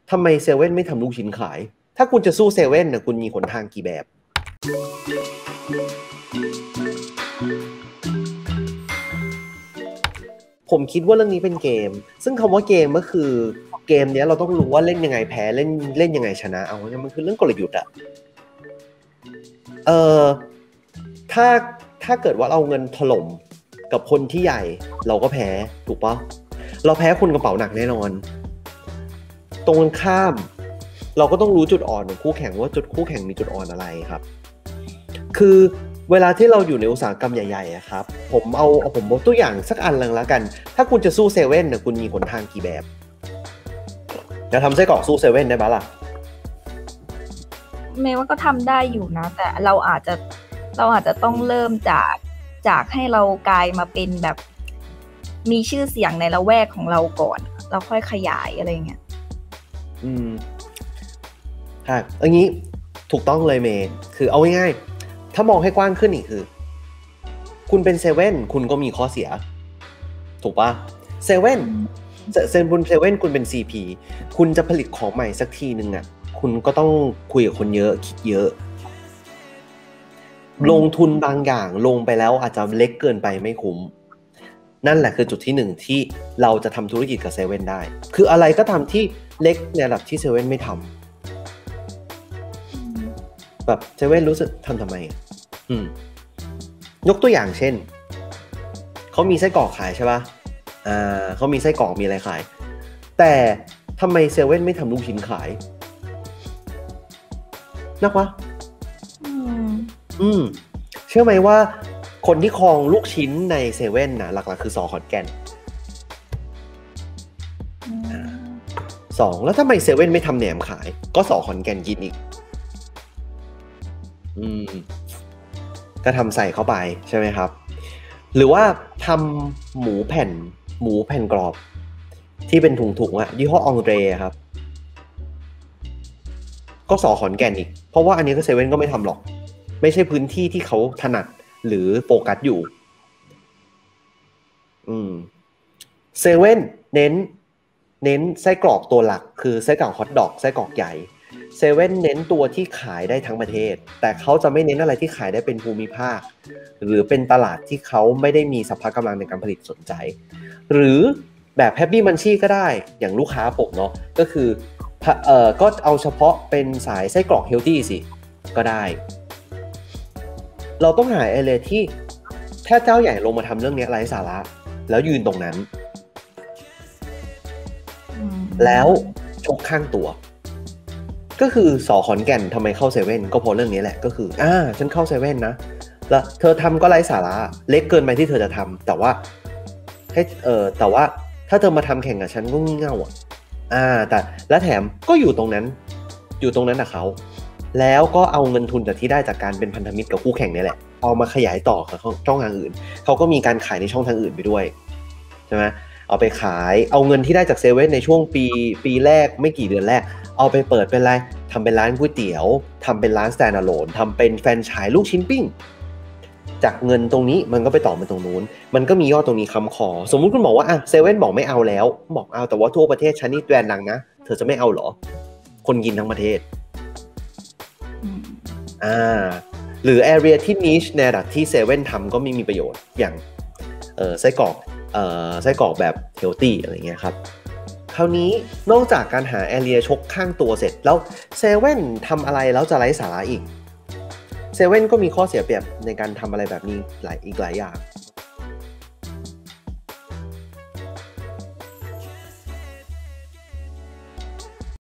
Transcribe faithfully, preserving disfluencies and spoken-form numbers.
ทำไมเซเว่นไม่ทำลูกชิ้นขายถ้าคุณจะสู้เซเว่นนะคุณมีหนทางกี่แบบผมคิดว่าเรื่องนี้เป็นเกมซึ่งคำว่าเกมก็คือเกมนี้เราต้องรู้ว่าเล่นยังไงแพ้เล่นเล่นยังไงชนะเอาเนี่ยมันคือเรื่องกลยุทธ์อะเออถ้าถ้าเกิดว่าเราเงินถล่มกับคนที่ใหญ่เราก็แพ้ถูกปะเราแพ้คนกระเป๋าหนักแน่นอนตรงกันข้ามเราก็ต้องรู้จุดอ่อนของคู่แข่งว่าจุดคู่แข่งมีจุดอ่อนอะไรครับคือเวลาที่เราอยู่ในอุตสาหกรรมใหญ่ๆอะครับผมเอาเอาผมบอกตัวอย่างสักอันนึงแล้วกันถ้าคุณจะสู้เซเว่นเนี่ยคุณมีหนทางกี่แบบจะทำไส้กรอกสู้เซเว่นได้ปะล่ะเมย์ว่าก็ทำได้อยู่นะแต่เราอาจจะเราอาจจะต้องเริ่มจากจากให้เรากลายมาเป็นแบบมีชื่อเสียงในละแวกของเราก่อนเราค่อยขยายอะไรเงี้ยอืมค่ะอันนี้ถูกต้องเลยเมย์คือเอาง่ายๆถ้ามองให้กว้างขึ้นอีกคือคุณเป็นเซเว่นคุณก็มีข้อเสียถูกปะเซเว่นเซนบุนเซเว่นคุณเป็น ซี พี คุณจะผลิตของใหม่สักทีนึงอ่ะคุณก็ต้องคุยกับคนเยอะคิดเยอะลงทุนบางอย่างลงไปแล้วอาจจะเล็กเกินไปไม่คุ้มนั่นแหละคือจุดที่หนึ่งที่เราจะทำธุรกิจกับเซเว่นได้คืออะไรก็ทำที่เล็กในระดับที่เซเว่นไม่ทำแบบเซเว่นรู้สึกทำทำไมอืมยกตัวอย่างเช่นเขามีไส้กรอกขายใช่ป่ะอ่าเขามีไส้กรอกมีอะไรขายแต่ทำไมเซเว่นไม่ทำลูกชิ้นขายนักวะอืมอืมเชื่อไหมว่าคนที่ครองลูกชิ้นในเซเว่นนะหลักๆคือสอขอนแก่นสองแล้วทำไมเซเว่นไม่ทำแหนมขายก็สอขอนแก่นกินอีกอืมก็ทำใส่เข้าไปใช่ไหมครับหรือว่าทำหมูแผ่นหมูแผ่นกรอบที่เป็นถุงๆอ่ะยี่ห้อองเดรครับก็สอขอนแก่นอีกเพราะว่าอันนี้ก็เซเว่นก็ไม่ทำหรอกไม่ใช่พื้นที่ที่เขาถนัดหรือโฟกัสอยู่อืมเซเว่นเน้นเน้นไส้กรอกตัวหลักคือไส้กรอกฮอทดอกไส้กรอกใหญ่เซเว่นเน้นตัวที่ขายได้ทั้งประเทศแต่เขาจะไม่เน้นอะไรที่ขายได้เป็นภูมิภาคหรือเป็นตลาดที่เขาไม่ได้มีสัพพะกำลังในการผลิตสนใจหรือแบบแฮปปี้มันชี่ก็ได้อย่างลูกค้าผมเนาะก็คือเอ่อก็เอาเฉพาะเป็นสายไส้กรอกเฮลตี้สิก็ได้เราต้องหาไอเลที่ถ้าเจ้าใหญ่ลงมาทำเรื่องนี้ไร้สาระแล้วยืนตรงนั้นแล้วชกข้างตัวก็คือสอขอนแก่นทำไมเข้าเซเว่นก็เพราะเรื่องนี้แหละก็คืออ่าฉันเข้าเซเว่นนะแล้วเธอทำก็ไร้สาระเล็กเกินไปที่เธอจะทำแต่ว่าให้เออแต่ว่าถ้าเธอมาทำแข่งกับฉันก็งี่เง่าอ่ะอ่าแต่และแถมก็อยู่ตรงนั้นอยู่ตรงนั้นกับเขาแล้วก็เอาเงินทุนจากที่ได้จากการเป็นพันธมิตรกับคู่แข่งนี่แหละเอามาขยายต่อกับช่องทางอื่นเขาก็มีการขายในช่องทางอื่นไปด้วยใช่ไหมเอาไปขายเอาเงินที่ได้จากเซเว่นในช่วงปีปีแรกไม่กี่เดือนแรกเอาไปเปิดเป็นอะไรทำเป็นร้านก๋วยเตี๋ยวทำเป็นร้าน stand alone ทำเป็นแฟรนไชส์ลูกชิ้นปิ้งจากเงินตรงนี้มันก็ไปต่อมาตรงนู้นมันก็มียอดตรงนี้ค้ำคอสมมุติคุณบอกว่าอ่ะเซเว่นบอกไม่เอาแล้วบอกเอาแต่ว่าทั่วประเทศชั้นนี่แบรนด์ดังนะเธอจะไม่เอาเหรอคนกินทั้งประเทศอ่าหรือ area ที่ niche ในระดับที่เซเว่นทำก็ไม่มีประโยชน์อย่างเออไส้กรอกเอ่อไส้กรอกแบบเฮลตี้อะไรเงี้ยครับคราวนี้นอกจากการหา area ชกข้างตัวเสร็จแล้วเซเว่นทำอะไรแล้วจะไร้สาระอีกเซเว่นก็มีข้อเสียเปรียบในการทำอะไรแบบนี้หลายอีกหลายอย่าง